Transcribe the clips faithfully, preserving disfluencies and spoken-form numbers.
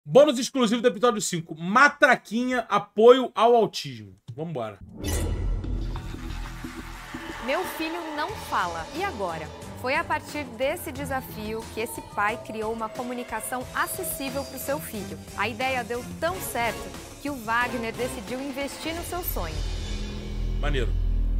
Bônus exclusivo do episódio cinco. Matraquinha, apoio ao autismo. Vambora. Meu filho não fala. E agora? Foi a partir desse desafio que esse pai criou uma comunicação acessível para o seu filho. A ideia deu tão certo que o Wagner decidiu investir no seu sonho. Maneiro.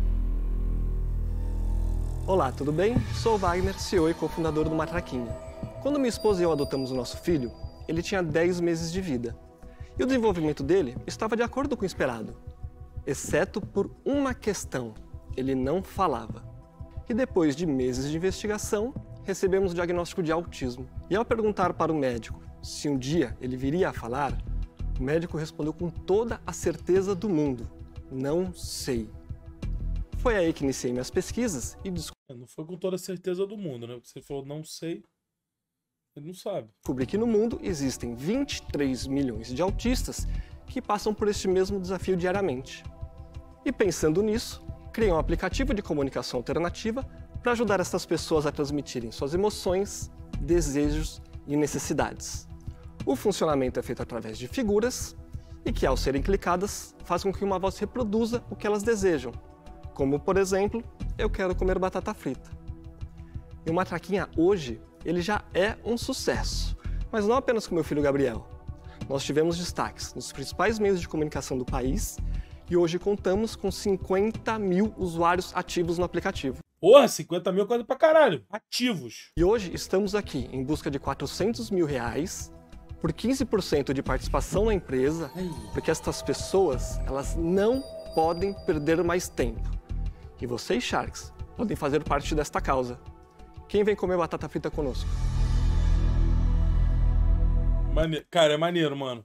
Olá, tudo bem? Sou o Wagner, C E O e cofundador do Matraquinha. Quando minha esposa e eu adotamos o nosso filho, ele tinha dez meses de vida. E o desenvolvimento dele estava de acordo com o esperado, exceto por uma questão: ele não falava. E depois de meses de investigação, recebemos o diagnóstico de autismo. E ao perguntar para o médico se um dia ele viria a falar, o médico respondeu com toda a certeza do mundo: não sei. Foi aí que iniciei minhas pesquisas e descobri... Não foi com toda a certeza do mundo, né? Você falou não sei, ele não sabe. Descobri que no mundo existem vinte e três milhões de autistas que passam por este mesmo desafio diariamente. E pensando nisso, criei um aplicativo de comunicação alternativa para ajudar essas pessoas a transmitirem suas emoções, desejos e necessidades. O funcionamento é feito através de figuras e que, ao serem clicadas, faz com que uma voz reproduza o que elas desejam. Como, por exemplo, eu quero comer batata frita. E o Matraquinha hoje, ele já é um sucesso, mas não apenas com meu filho Gabriel. Nós tivemos destaques nos principais meios de comunicação do país e hoje contamos com cinquenta mil usuários ativos no aplicativo. Porra, cinquenta mil é coisa pra caralho. Ativos. E hoje estamos aqui em busca de quatrocentos mil reais por quinze por cento de participação na empresa, porque estas pessoas, elas não podem perder mais tempo. E vocês, Sharks, podem fazer parte desta causa. Quem vem comer batata frita conosco? Mane... Cara, é maneiro, mano.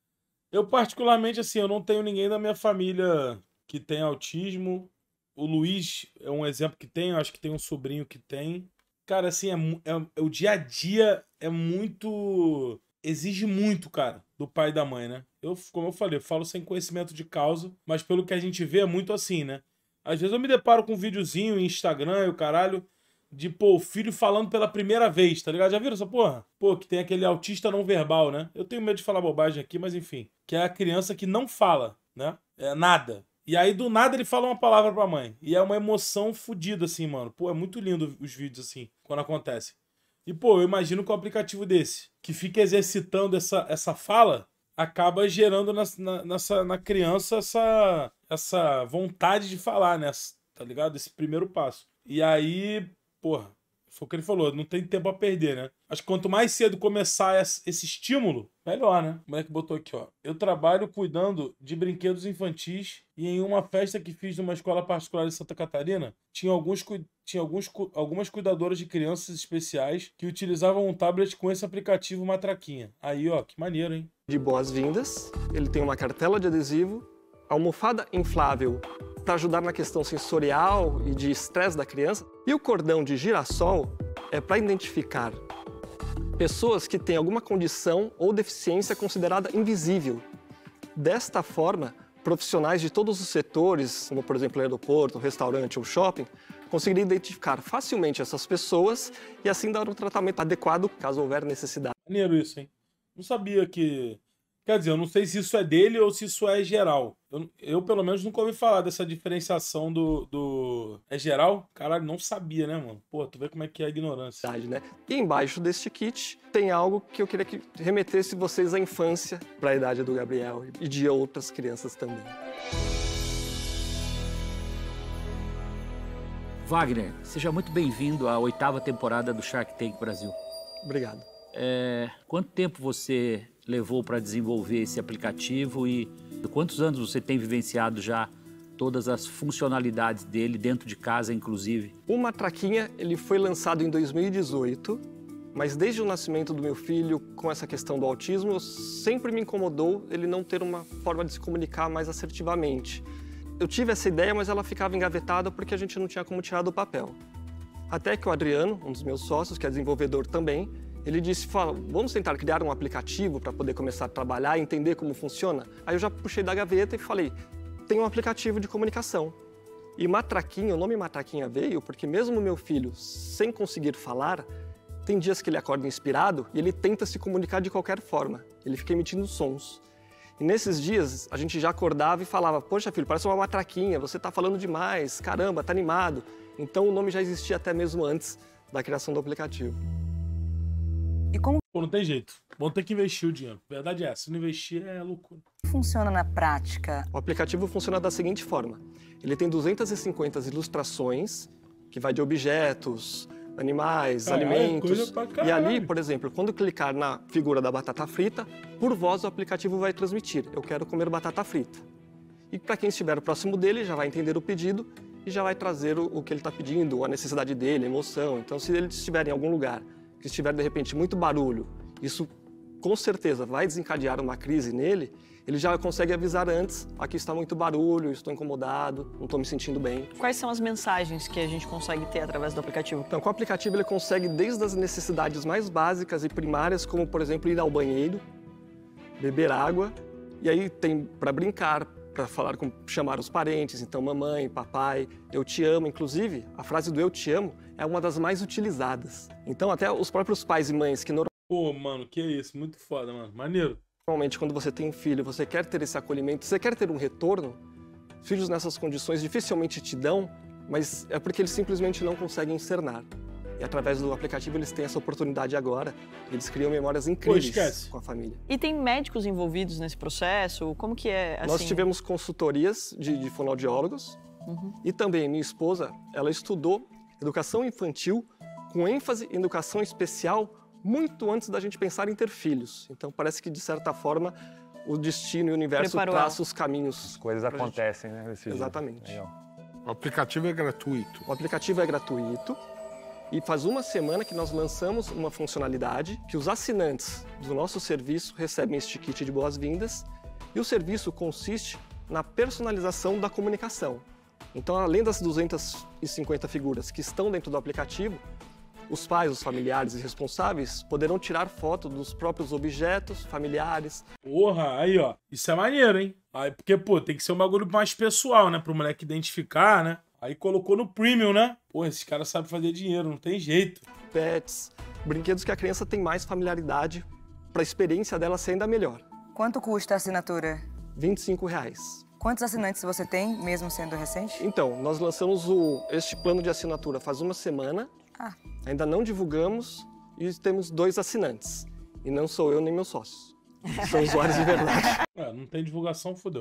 Eu, particularmente, assim, eu não tenho ninguém da minha família que tem autismo. O Luiz é um exemplo que tem, eu acho que tem um sobrinho que tem. Cara, assim, é, é, é, o dia a dia é muito... Exige muito, cara, do pai e da mãe, né? Eu, como eu falei, eu falo sem conhecimento de causa, mas pelo que a gente vê é muito assim, né? Às vezes eu me deparo com um videozinho em Instagram e o caralho de, pô, o filho falando pela primeira vez, tá ligado? Já viram essa porra? Pô, que tem aquele autista não verbal, né? Eu tenho medo de falar bobagem aqui, mas enfim. Que é a criança que não fala, né? É nada. E aí, do nada, ele fala uma palavra pra mãe. E é uma emoção fodida, assim, mano. Pô, é muito lindo os vídeos, assim, quando acontece. E, pô, eu imagino que um aplicativo desse, que fica exercitando essa, essa fala, acaba gerando na, na, nessa, na criança essa, essa vontade de falar, né? Tá ligado? Esse primeiro passo. E aí, porra, foi o que ele falou, não tem tempo a perder, né? Acho que quanto mais cedo começar esse estímulo, melhor, né? O moleque botou aqui, ó. Eu trabalho cuidando de brinquedos infantis e em uma festa que fiz numa escola particular de Santa Catarina, tinha, alguns, tinha alguns, algumas cuidadoras de crianças especiais que utilizavam um tablet com esse aplicativo Matraquinha. Aí, ó, que maneiro, hein? De boas-vindas, ele tem uma cartela de adesivo, almofada inflável para ajudar na questão sensorial e de estresse da criança, e o cordão de girassol é para identificar pessoas que têm alguma condição ou deficiência considerada invisível. Desta forma, profissionais de todos os setores, como por exemplo o aeroporto, restaurante ou shopping, conseguiriam identificar facilmente essas pessoas e assim dar um tratamento adequado caso houver necessidade. Maneiro isso, hein? Não sabia que... Quer dizer, eu não sei se isso é dele ou se isso é geral. Eu, eu pelo menos, nunca ouvi falar dessa diferenciação do, do... É geral? Caralho, não sabia, né, mano? Pô, tu vê como é que é a ignorância. Né? E embaixo deste kit tem algo que eu queria que remetesse vocês à infância, para a idade do Gabriel e de outras crianças também. Wagner, seja muito bem-vindo à oitava temporada do Shark Tank Brasil. Obrigado. É, quanto tempo você levou para desenvolver esse aplicativo e quantos anos você tem vivenciado já todas as funcionalidades dele dentro de casa, inclusive? O Matraquinha ele foi lançado em dois mil e dezoito, mas desde o nascimento do meu filho, com essa questão do autismo, sempre me incomodou ele não ter uma forma de se comunicar mais assertivamente. Eu tive essa ideia, mas ela ficava engavetada porque a gente não tinha como tirar do papel. Até que o Adriano, um dos meus sócios, que é desenvolvedor também, ele disse, fala, vamos tentar criar um aplicativo para poder começar a trabalhar e entender como funciona? Aí eu já puxei da gaveta e falei, tem um aplicativo de comunicação. E Matraquinha, o nome Matraquinha veio porque mesmo meu filho, sem conseguir falar, Tem dias que ele acorda inspirado e ele tenta se comunicar de qualquer forma. Ele fica emitindo sons. E nesses dias, a gente já acordava e falava, poxa, filho, parece uma matraquinha, você tá falando demais, caramba, tá animado. Então o nome já existia até mesmo antes da criação do aplicativo. E como Pô, não tem jeito. Vão ter que investir o dinheiro. A verdade é essa. Se não investir, é loucura. funciona na prática? O aplicativo funciona da seguinte forma. Ele tem duzentas e cinquenta ilustrações, que vai de objetos, animais, Caralho, alimentos. coisa pra E caralho. ali, por exemplo, quando clicar na figura da batata frita, por voz o aplicativo vai transmitir, eu quero comer batata frita. E para quem estiver próximo dele, já vai entender o pedido e já vai trazer o, o que ele está pedindo, a necessidade dele, a emoção. Então, se ele estiver em algum lugar, que estiver, de repente, muito barulho, isso com certeza vai desencadear uma crise nele, ele já consegue avisar antes, aqui está muito barulho, estou incomodado, não estou me sentindo bem. Quais são as mensagens que a gente consegue ter através do aplicativo? Então, com o aplicativo ele consegue desde as necessidades mais básicas e primárias, como, por exemplo, ir ao banheiro, beber água, e aí tem para brincar, para falar com, chamar os parentes, então mamãe, papai, eu te amo. Inclusive, a frase do eu te amo é uma das mais utilizadas. Então, até os próprios pais e mães que Pô, mano, que isso, muito foda, mano. Maneiro. normalmente, quando você tem um filho, você quer ter esse acolhimento, você quer ter um retorno, filhos nessas condições dificilmente te dão, mas é porque eles simplesmente não conseguem encernar. E através do aplicativo eles têm essa oportunidade agora, eles criam memórias incríveis esquece. com a família. E tem médicos envolvidos nesse processo? Como que é, assim? Nós tivemos consultorias de, de fonoaudiólogos e também minha esposa, ela estudou educação infantil com ênfase em educação especial muito antes da gente pensar em ter filhos. Então parece que, de certa forma, o destino e o universo Preparou traçam os caminhos. As coisas pra gente. acontecem, né? Desse jeito. Exatamente. Legal. O aplicativo é gratuito. O aplicativo é gratuito e faz uma semana que nós lançamos uma funcionalidade que os assinantes do nosso serviço recebem este kit de boas-vindas e o serviço consiste na personalização da comunicação. Então, além das duzentas e cinquenta figuras que estão dentro do aplicativo, os pais, os familiares e responsáveis poderão tirar foto dos próprios objetos, familiares. Porra, aí, ó. Isso é maneiro, hein? Aí, porque, pô, tem que ser um bagulho mais pessoal, né? Pro moleque identificar, né? Aí colocou no premium, né? Pô, esses caras sabem fazer dinheiro, não tem jeito. Pets, brinquedos que a criança tem mais familiaridade para a experiência dela ser ainda melhor. Quanto custa a assinatura? vinte e cinco reais. Quantos assinantes você tem, mesmo sendo recente? Então, nós lançamos o, este plano de assinatura faz uma semana. Ah. Ainda não divulgamos e temos dois assinantes. E não sou eu nem meus sócios. São usuários de verdade. É, não tem divulgação, fodeu.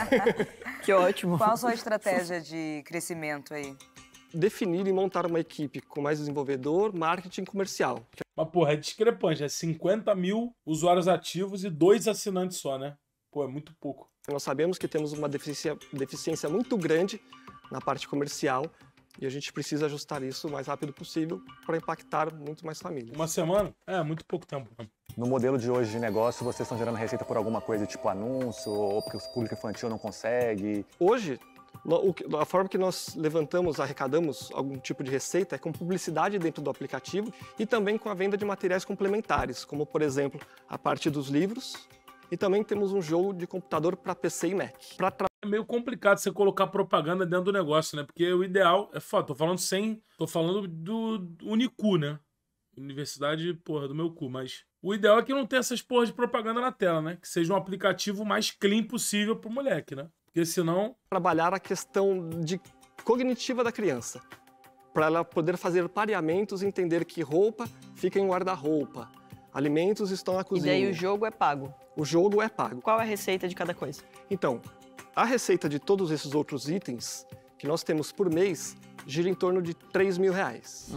Que ótimo. Qual a sua estratégia de crescimento aí? Definir e montar uma equipe com mais desenvolvedor, marketing comercial. Mas, porra, é discrepante. É cinquenta mil usuários ativos e dois assinantes só, né? Pô, é muito pouco. Nós sabemos que temos uma deficiência, deficiência muito grande na parte comercial e a gente precisa ajustar isso o mais rápido possível para impactar muito mais famílias. Uma semana? É, muito pouco tempo. No modelo de hoje de negócio, vocês estão gerando receita por alguma coisa, tipo anúncio, ou porque o público infantil não consegue? Hoje, no- o que- a forma que nós levantamos, arrecadamos algum tipo de receita é com publicidade dentro do aplicativo e também com a venda de materiais complementares, como, por exemplo, a parte dos livros. E também temos um jogo de computador para P C e Mac. Para É meio complicado você colocar propaganda dentro do negócio, né? Porque o ideal é foda. Tô falando sem. Tô falando do Unicu, né? Universidade, porra, do meu cu. Mas o ideal é que não tenha essas porras de propaganda na tela, né? Que seja um aplicativo mais clean possível pro moleque, né? Porque senão. trabalhar a questão de cognitiva da criança, para ela poder fazer pareamentos e entender que roupa fica em guarda-roupa, alimentos estão na E cozinha. daí o jogo é pago. O jogo é pago. Qual é a receita de cada coisa? Então, a receita de todos esses outros itens que nós temos por mês gira em torno de três mil reais.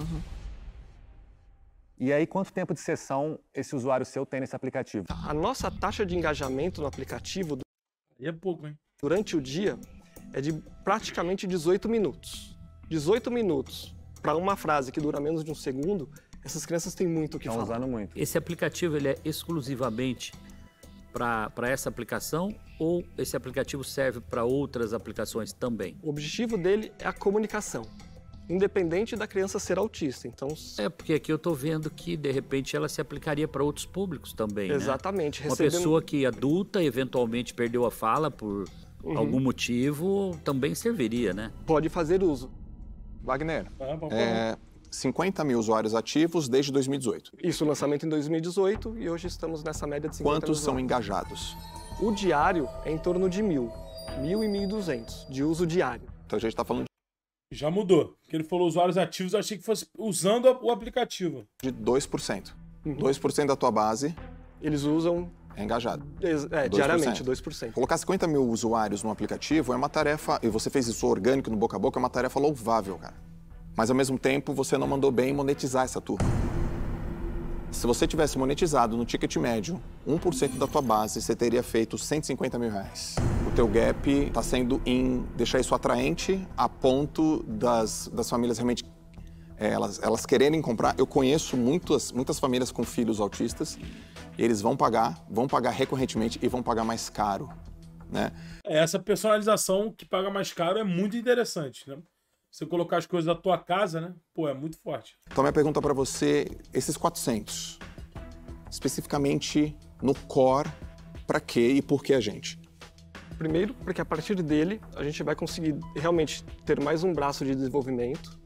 E aí, quanto tempo de sessão esse usuário seu tem nesse aplicativo? A nossa taxa de engajamento no aplicativo Aí é pouco, hein? durante o dia é de praticamente dezoito minutos. dezoito minutos para uma frase que dura menos de um segundo, essas crianças têm muito o que Estão falar. usando muito. Esse aplicativo ele é exclusivamente para essa aplicação ou esse aplicativo serve para outras aplicações também? O objetivo dele é a comunicação, independente da criança ser autista. Então, É, porque aqui eu estou vendo que, de repente, ela se aplicaria para outros públicos também, né? exatamente, Uma recebendo- pessoa que adulta, eventualmente perdeu a fala por algum motivo, também serviria, né? pode fazer uso. Wagner, Ah, vamos é, cinquenta mil usuários ativos desde dois mil e dezoito. Isso, lançamento em dois mil e dezoito e hoje estamos nessa média de cinquenta mil. Quantos são engajados? O diário é em torno de mil. Mil e mil e duzentos de uso diário. Então a gente está falando Já mudou. Porque ele falou usuários ativos, eu achei que fosse usando o aplicativo. de dois por cento. dois por cento da tua base Eles usam é engajado. é, diariamente, dois por cento. Colocar cinquenta mil usuários no aplicativo é uma tarefa, e você fez isso orgânico no boca a boca, é uma tarefa louvável, cara. Mas ao mesmo tempo, você não mandou bem monetizar essa turma. Se você tivesse monetizado no ticket médio um por cento da tua base, você teria feito cento e cinquenta mil reais. O teu gap está sendo em deixar isso atraente a ponto das, das famílias realmente é, elas, elas quererem comprar. Eu conheço muitas, muitas famílias com filhos autistas, e eles vão pagar, vão pagar recorrentemente e vão pagar mais caro, né? Essa personalização que paga mais caro é muito interessante, né? Você colocar as coisas da tua casa, né? Pô, é muito forte. Então, minha pergunta para você, esses quatrocentos, especificamente no core, para quê e por que a gente? Primeiro, porque a partir dele, a gente vai conseguir realmente ter mais um braço de desenvolvimento,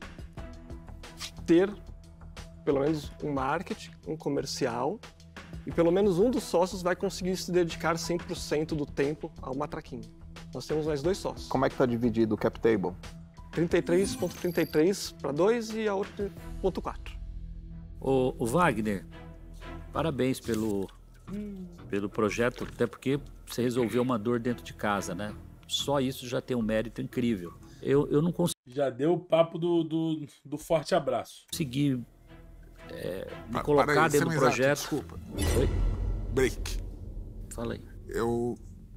ter pelo menos um marketing, um comercial, e pelo menos um dos sócios vai conseguir se dedicar cem por cento do tempo ao matraquinho. Nós temos mais dois sócios. Como é que está dividido o cap table? trinta e três vírgula trinta e três para dois e a outra ponto quatro. O, o Wagner, parabéns pelo, pelo projeto, até porque você resolveu uma dor dentro de casa, né? Só isso já tem um mérito incrível. Eu, eu não consigo... Já deu o papo do, do, do forte abraço. Consegui é, me Pa- colocar para aí, dentro do Semizato, projeto. desculpa. Oi? Break. Fala aí. Eu,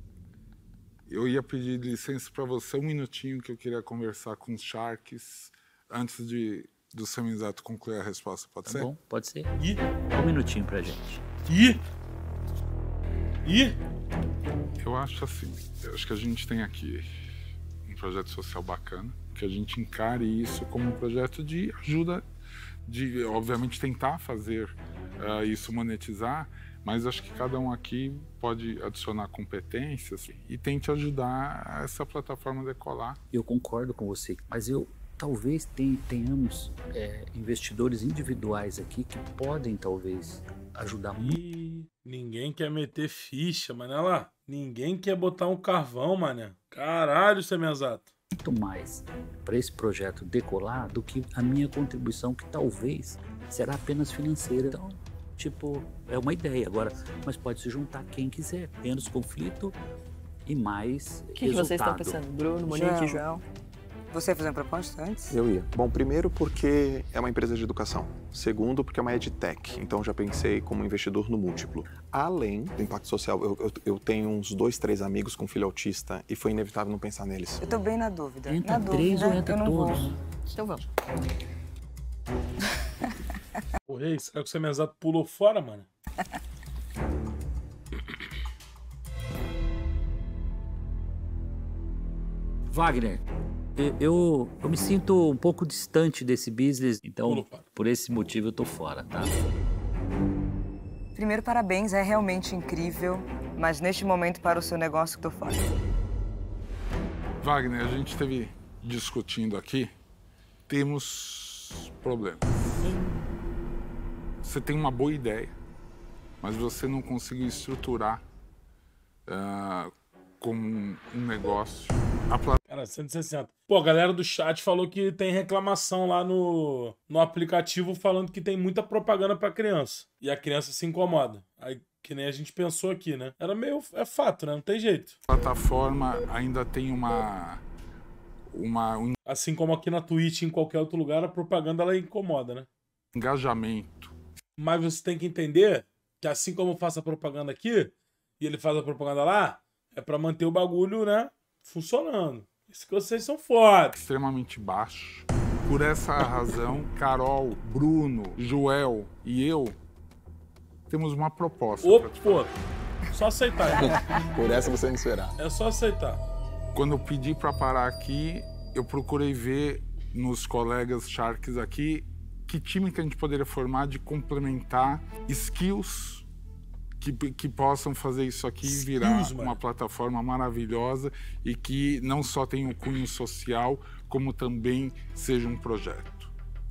eu ia pedir licença para você um minutinho que eu queria conversar com os Sharks antes de do Semizato concluir a resposta. Pode Tá ser? bom? Pode ser. Ih, Um minutinho pra gente. ih, ih. Eu acho assim, eu acho que a gente tem aqui um projeto social bacana, que a gente encare isso como um projeto de ajuda, de obviamente tentar fazer uh, isso monetizar, mas acho que cada um aqui pode adicionar competências e tente ajudar essa plataforma a decolar. Eu concordo com você, mas eu talvez ten- tenhamos é, investidores individuais aqui que podem talvez ajudar muito. Ih, ninguém quer meter ficha, mané lá. Ninguém quer botar um carvão, mané. Caralho, Semizato. muito mais para esse projeto decolar do que a minha contribuição, que talvez será apenas financeira. Então, tipo, é uma ideia agora, mas pode se juntar quem quiser, menos conflito e mais O que, que resultado. vocês estão pensando? Bruno, Monique, João. João? Você ia fazer uma proposta antes? Eu ia. Bom, primeiro porque é uma empresa de educação. Segundo, porque é uma edtech. Então já pensei como investidor no múltiplo. Além do impacto social, eu, eu, eu tenho uns dois, três amigos com filho autista e foi inevitável não pensar neles. Eu tô bem na dúvida. Entra na três dúvida, ou entra eu não todos? vou. Então vamos. Porra, e aí, será que o Semizato pulou fora, mano? Wagner, eu, eu, eu me sinto um pouco distante desse business, então Pulou fora. por esse motivo eu tô fora, tá? Primeiro, parabéns, é realmente incrível, mas neste momento para o seu negócio que tô fora. Wagner, a gente esteve discutindo aqui, temos problemas. Você tem uma boa ideia, mas você não conseguiu estruturar ah, como um, um negócio. A pla- Cara, cento e sessenta. Pô, a galera do chat falou que tem reclamação lá no, no aplicativo falando que tem muita propaganda pra criança. E a criança se incomoda. Aí, que nem a gente pensou aqui, né? Era meio... É fato, né? Não tem jeito. plataforma ainda tem uma, uma, um Assim como aqui na Twitch e em qualquer outro lugar, a propaganda ela incomoda, né? engajamento. Mas você tem que entender que assim como eu faço a propaganda aqui, e ele faz a propaganda lá, é pra manter o bagulho, né? Funcionando. Isso que vocês são foda. Extremamente baixo. Por essa razão, Carol, Bruno, Joel e eu temos uma proposta. Ô, pra te pô, só aceitar. irmão. Por essa você não esperar. É só aceitar. Quando eu pedi para parar aqui, eu procurei ver nos colegas Sharks aqui que time que a gente poderia formar de complementar skills que, que possam fazer isso aqui Skills, virar mano. uma plataforma maravilhosa e que não só tenha um cunho social, como também seja um projeto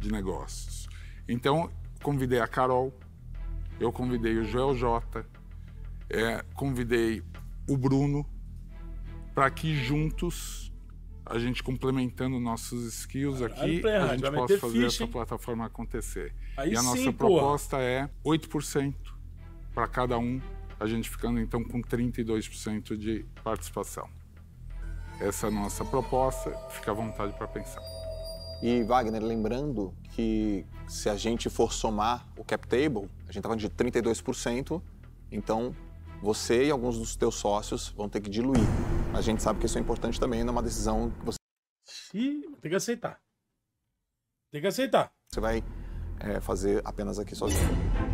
de negócios. Então, convidei a Carol, eu convidei o Joel J, é, convidei o Bruno, para que juntos, a gente complementando nossos skills aqui, Play Hard, a gente vai possa meter fazer ficha, essa hein? plataforma acontecer. Aí e a sim, nossa porra. proposta é oito por cento para cada um, a gente ficando então com trinta e dois por cento de participação. Essa é a nossa proposta, fica à vontade para pensar. E, Wagner, lembrando que se a gente for somar o cap table, a gente está falando de trinta e dois por cento, então você e alguns dos teus sócios vão ter que diluir. A gente sabe que isso é importante também, não é uma decisão que você Ih, tem que aceitar. Tem que aceitar. Você vai é, fazer apenas aqui sozinho.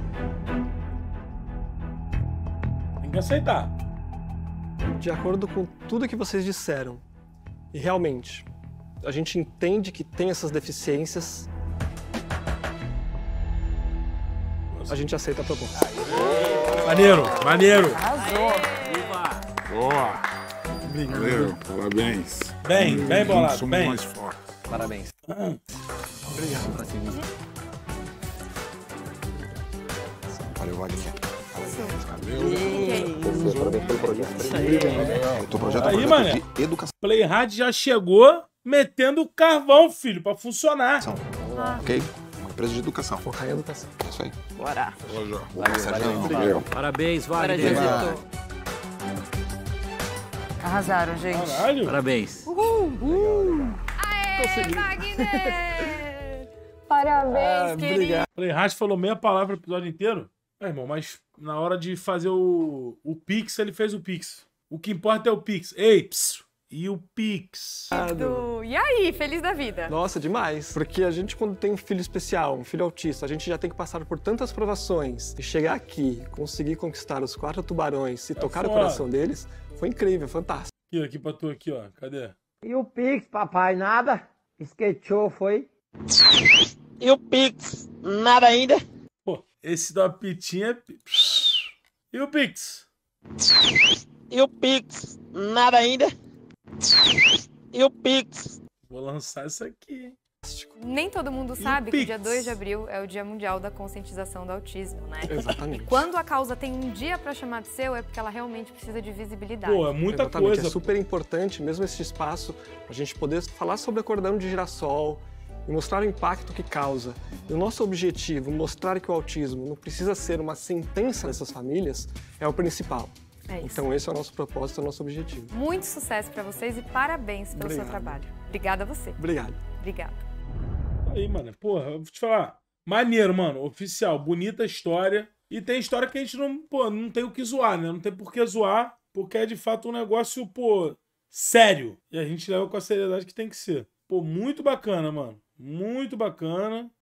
Tem que aceitar. De acordo com tudo que vocês disseram, e realmente, a gente entende que tem essas deficiências, a gente aceita a proposta. Maneiro, maneiro. Arrasou. Boa! Valeu, parabéns. Bem, bem Juntos bolado, somos bem. mais fortes. Parabéns. Obrigado. Valeu, Wagner. Valeu. Parabéns pelo projeto. O teu projeto é um Aí, projeto mané. de educação. Play Hard já chegou metendo carvão, filho, pra funcionar. Ok? Uma empresa de educação. Focar em educação. É isso aí. Bora. Boa, Jó. Boa, Sérgio. Valeu. Parabéns, Bora, Wagner. Josito. Arrasaram, gente. Caralho. Parabéns. Aê, Wagner! Parabéns, querido. Obrigado. Play Hard falou meia palavra o episódio inteiro. É, irmão, mas na hora de fazer o, o Pix, ele fez o Pix. O que importa é o Pix. Ei, psiu. E o Pix? Do- E aí, feliz da vida? Nossa, demais. Porque a gente, quando tem um filho especial, um filho autista, a gente já tem que passar por tantas provações. E chegar aqui, conseguir conquistar os quatro tubarões e tocar o foda. coração deles, foi incrível, fantástico. Aqui, aqui pra tu, aqui, ó. Cadê? E o Pix, papai, nada? Sketchou, foi? E o Pix, nada ainda? Pô, esse da pitinha é... pi- E o Pix? E o Pix, nada ainda? E o Pix? Vou lançar isso aqui, hein? Nem todo mundo E o sabe que o dia Pix? dois de abril é o Dia Mundial da Conscientização do Autismo, né? Exatamente. Quando a causa tem um dia pra chamar de seu, é porque ela realmente precisa de visibilidade. Pô, é muita Exatamente, coisa. é super importante, mesmo esse espaço, a gente poder falar sobre a cordão de girassol e mostrar o impacto que causa. E o nosso objetivo, mostrar que o autismo não precisa ser uma sentença nessas famílias, é o principal. É isso. Então esse é o nosso propósito, é o nosso objetivo. Muito sucesso pra vocês e parabéns pelo seu Obrigado. trabalho. Obrigada a você. Obrigado. Obrigada. Aí, mano, porra, eu vou te falar. Maneiro, mano. Oficial, bonita história. E tem história que a gente não, pô, não tem o que zoar, né? Não tem por que zoar, porque é de fato um negócio, pô, sério. E a gente leva com a seriedade que tem que ser. Pô, muito bacana, mano. Muito bacana.